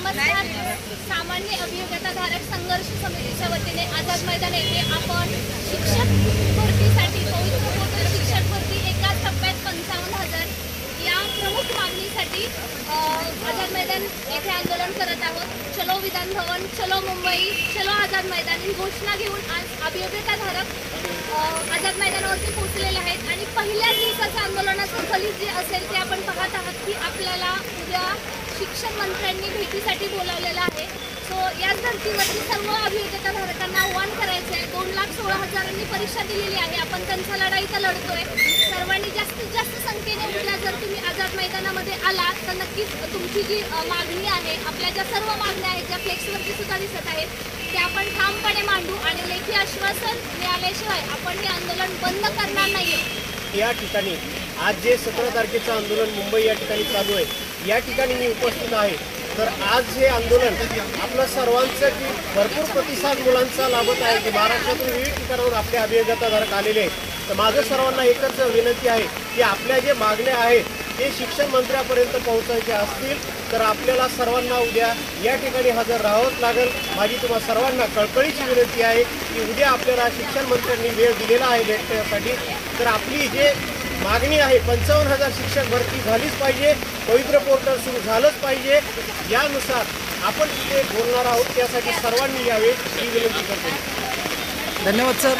नमस्कार. सामान्य अभियोग्यताधारक संघर्ष समितीच्या वतीने आझाद मैदान येथे आपण शिक्षक भरतीसाठी पवित्र पोर्टल शिक्षक भरती एकाच टप्प्यात 55,000 या प्रमुख मागणीसाठी आझाद मैदान येथे आंदोलन करत आहोत. चलो विधान भवन, चलो मुंबई, चलो आझाद मैदान ही घोषणा घेऊन आज अभियोग्यताधारक आझाद मैदानावरती पोहोचलेले आहेत. आणि पहिल्याच दिवसाचं आंदोलनाचं फलित जे असेल ते आपण पाहत आहात की आपल्याला उद्या शिक्षण मंत्र्यांनी भेटीसाठी बोलावलेलं आहे. सो याच धर्तीवरती सर्व अभियोग्यताधारकांना आव्हान करायचं आहे. 2,16,000 परीक्षा दिलेली आहे. आपण त्यांचा लढाई तर लढतोय. सर्वांनी जास्तीत जास्त संख्येने उद्या जर तुम्ही आझाद मैदानामध्ये आलात तर नक्कीच तुमची जी मागणी आहे, आपल्या ज्या सर्व मागण्या आहेत ज्या फ्लेक्सवरती सुद्धा दिसत आहेत ते आपण ठामपणे मांडू आणि लेखी आश्वासन मिळाल्याशिवाय आपण हे आंदोलन बंद करणार नाही. या ठिकाणी आज जे 17 तारखेचं आंदोलन मुंबई या ठिकाणी चालू आहे, या ठिकाणी मी उपस्थित आहे. तर आज हे आंदोलन आपलं सर्वांचं की भरपूर प्रतिसाद मुलांचा लाभत आहे की महाराष्ट्रातून विविध ठिकाणावर आपले अभियोग्यताधारक आलेले आहेत. तर माझं सर्वांना एकच विनंती आहे की आपल्या जे मागण्या आहेत ते शिक्षण मंत्र्यापर्यंत पोहोचायचे असतील तर आपल्याला सर्वांना उद्या या ठिकाणी हजर राहावंच लागेल. माझी तुम्हाला सर्वांना कळकळीची विनंती आहे की उद्या आपल्याला शिक्षण मंत्र्यांनी वेळ दिलेला आहे भेटण्यासाठी. तर आपली जे मागणी आहे 55,000 शिक्षक भरती झालीच पाहिजे, पवित्र पोर्टल सुरू झालंच पाहिजे. यानुसार आपण तिथे बोलणार आहोत, त्यासाठी सर्वांनी यावे ही विनंती करतो. धन्यवाद सर.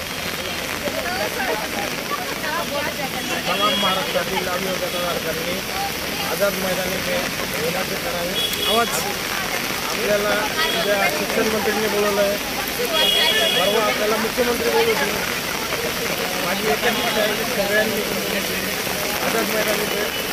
तमाम महाराष्ट्रातील अभियोग्यताधारकांनी आझाद मैदान येथे विनंती करावी. आवाज आपल्याला उद्या शिक्षण मंत्र्यांनी बोलवलं आहे, परवा आपल्याला मुख्यमंत्री बोलवतील. माझी एकच इच्छा आहे की सगळ्यांनी आझाद मैदान येथे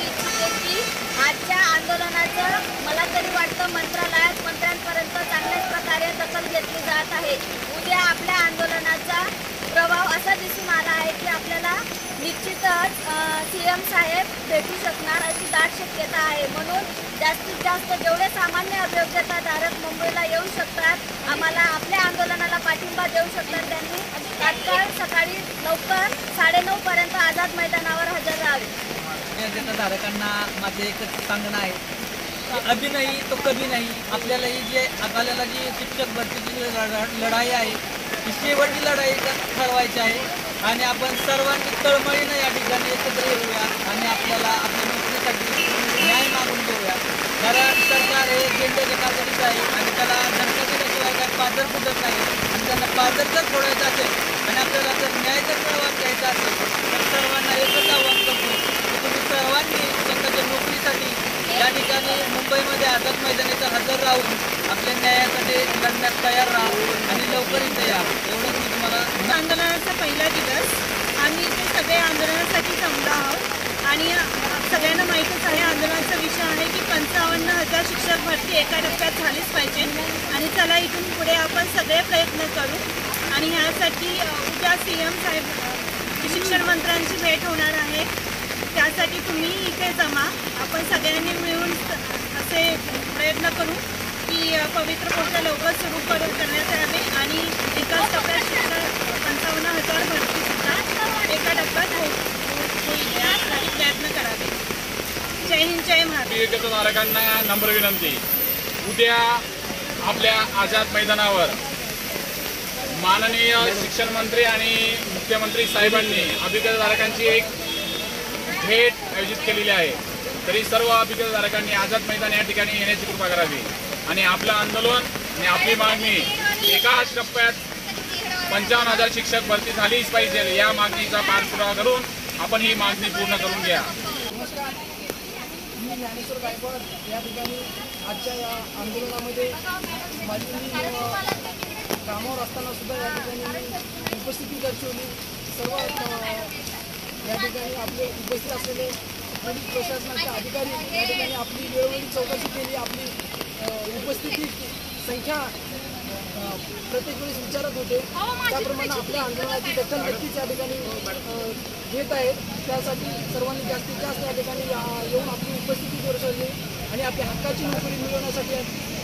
आजच्या आंदोलनाचं मला तरी वाटतं मंत्र्यांपर्यंत चांगल्याच प्रकारे दखल घेतली जात आहे. उद्या आपल्या आंदोलनाचा प्रभाव असा दिसून आला आहे की आपल्याला निश्चितच CM साहेब भेटू शकणार अशी दाट शक्यता आहे. म्हणून जास्तीत जास्त जेवढे सामान्य अभियोग्यताधारक मुंबईला येऊ शकतात, आम्हाला आपल्या आंदोलनाला पाठिंबा देऊ शकतात, त्यांनी तात्काळ सकाळी लवकर 9:30 पर्यंत आझाद मैदानावर हजर राहावे. अभियोग्यताधारकांना माझे एकच सांगणं आहे की अभी नाही तो कभी नाही. आपल्याला ही जे आपल्याला जी शिक्षक भरतीची लढाई आहे ही शेवटची लढाई ठरवायची आहे आणि आपण सर्वांनी तळमळीनं या ठिकाणी एकत्र येऊया आणि आपल्याला आपल्या नोकरीसाठी न्याय मागून घेऊया. कारण सरकार हे केंद्र कातडीचं आहे आणि त्याला जनता दिल्याशिवाय काय पाझर फुटत नाही. आणि त्यांना पाझर जर फोडायचं असेल आणि आपल्याला जर न्याय जर मिळवून घ्यायचा असेल तर सर्वांना एकच आव्हान करतो की तुम्ही सर्वांनी स्वतःच्या नोकरीसाठी या ठिकाणी मुंबईमध्ये आझाद मैदानात हजर राहून आपल्या न्यायासाठी लढण्यास तयार राहा आणि लवकर इथे या. एवढंच मी तुम्हाला. आंदोलनाचा पहिला दिवस आम्ही इथे सगळे आंदोलनासाठी जमलो आहोत आणि सगळ्यांना माहीतच आहे आंदोलनाचा विषय आहे की 55,000 शिक्षक भरती एका टप्प्यात झालीच पाहिजे. आणि चला इथून पुढे आपण सगळे प्रयत्न करू. आणि ह्यासाठी उद्या CM साहेब शिक्षण मंत्र्यांची भेट होणार आहे, त्यासाठी तुम्ही इथे जमा. आपण सगळ्यांनी मिळून असे प्रयत्न करू की पवित्र पोर्टल लवकर सुरू करण्यात यावे आणि एकाच टप्प्यात शिक्षक 55,000 भरतीसुद्धा एका टप्प्यात होईल यासाठी प्रयत्न करावे. जय हिंद, जय महाराष्ट्र. अभियोग्यताधारकांना नम्र विनंती, उद्या आपल्या आझाद मैदानावर माननीय शिक्षण मंत्री आणि मुख्यमंत्री साहेबांनी अभियोग्यताधारकांची एक भेट आयोजित केलेली आहे. तरी सर्व अभियोग्यताधारकांनी आझाद मैदान या ठिकाणी येण्याची कृपा करावी आणि आपलं आंदोलन आणि आपली मागणी एकाच टप्प्यात 55,000 शिक्षक भरती झालीच पाहिजे या मागणीचा पाठपुरावा करून आपण ही मागणी पूर्ण करून घ्या. नमस्कार, मी ज्ञानेश्वर गायकवाड. या ठिकाणी आजच्या या आंदोलनामध्ये कामावर असताना सुद्धा या ठिकाणी उपस्थिती दर्शवली. सर्व या ठिकाणी आपले उपस्थित असलेले पोलीस प्रशासनाचे अधिकारी या ठिकाणी आपली वेळोवेळी चौकशी केली. आपली उपस्थिती संख्या प्रत्येक वेळेस विचारत होते. त्याप्रमाणे आपल्या आंदोलनाची दखल नक्कीच या ठिकाणी घेत आहेत. त्यासाठी सर्वांनी जास्तीत जास्त या ठिकाणी येऊन आपली उपस्थिती दर्शवली आणि आपल्या हक्काची नोकरी मिळवण्यासाठी